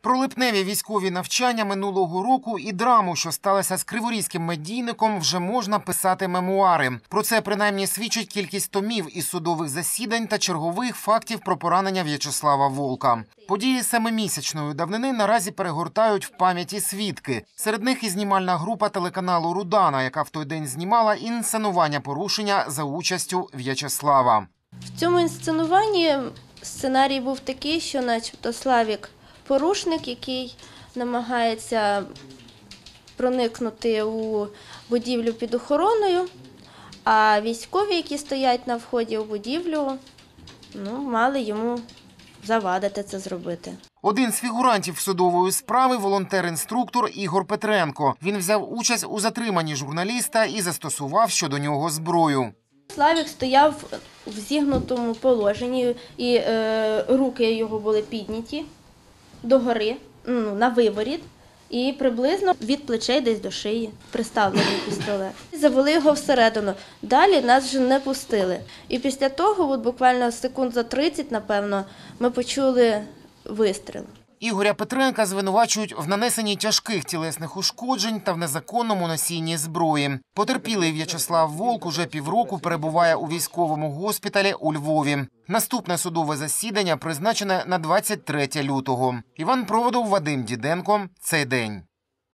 Про липневі військові навчання минулого року і драму, що сталося з криворізьким медійником, вже можна писати мемуари. Про це принаймні свідчить кількість томів із судових засідань та чергових фактів про поранення В'ячеслава Волка. Події семимісячної давнини наразі перегортають в пам'яті свідки. Серед них і знімальна група телеканалу «Рудана», яка в той день знімала інсценування порушення за участю В'ячеслава. В цьому інсценуванні сценарій був такий, що начебто Славік – порушник, який намагається проникнути у будівлю під охороною, а військові, які стоять на вході у будівлю, мали йому завадити це зробити. Один з фігурантів судової справи – волонтер-інструктор Ігор Петренко. Він взяв участь у затриманні журналіста і застосував щодо нього зброю. Славік стояв в зігнутому положенні, і руки його були підняті догори, на виворіт, і приблизно від плечей десь до шиї приставлений пістолет. Завели його всередину. Далі нас вже не пустили. І після того, буквально секунд за 30, напевно, ми почули вистріл. Ігоря Петренка звинувачують в нанесенні тяжких тілесних ушкоджень та в незаконному носінні зброї. Потерпілий В'ячеслав Волк уже півроку перебуває у військовому госпіталі у Львові. Наступне судове засідання призначене на 23 лютого. Іван Проводов, Вадим Діденко. Цей день.